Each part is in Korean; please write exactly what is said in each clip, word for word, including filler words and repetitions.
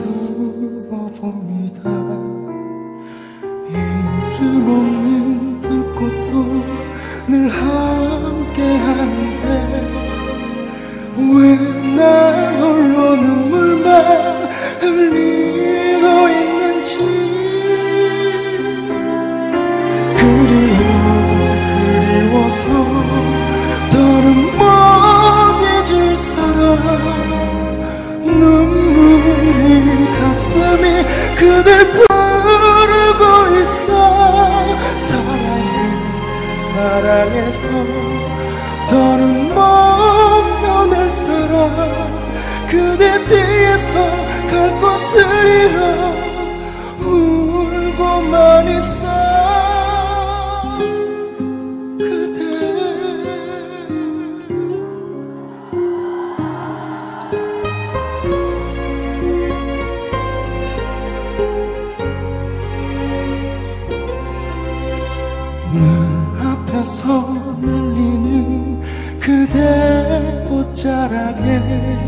숨어봅니다. 이름 없는 들꽃도 늘 함께 하는데 왜 난 홀로 눈물만 흘리고 있는지. 그리워 그리워서 더는 못 잊을 사람. 눈물이 가슴이 그댈 부르고 있어. 사랑해 사랑해서 더는 못 변할 사람. 그대 뒤에서 갈 곳을 잃어 울고만 있어. 눈앞에서 날리는 그대 옷자락에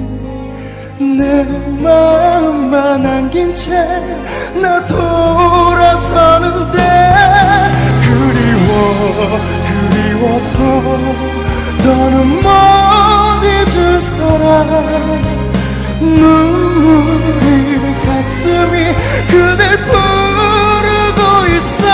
내 마음만 안긴 채 나 돌아서는데 그리워 그리워서 더는 못 잊을 사람. 눈물이 가슴이 그댈 부르고 있어.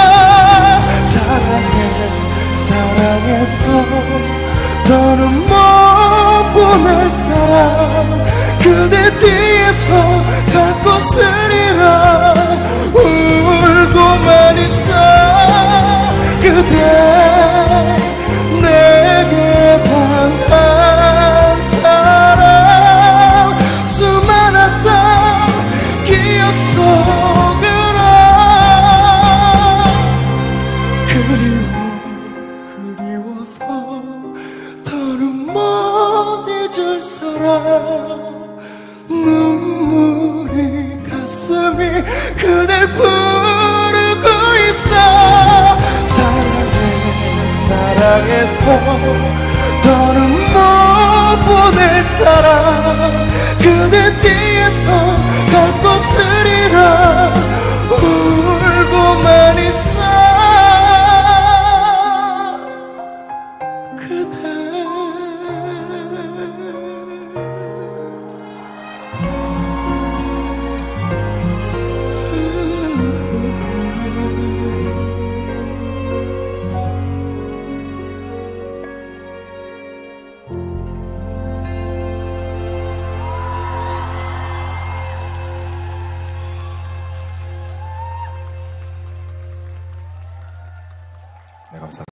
사랑해 사랑해서 더는 못 보낼 사람. 그대 뒤에서 갈 곳을 잃어 울고만 있어. 그대 내게 단 한 사람. 수많았던 기억 속으로 그리워 그리워서 더는 못 잊을 사람. 눈물이 가슴이 그댈 부르고 있어. 사랑해 사랑해서 더는 못 보낼 사람. 그대 뒤에서 갈 곳을 잃어 울고만 있어. 그대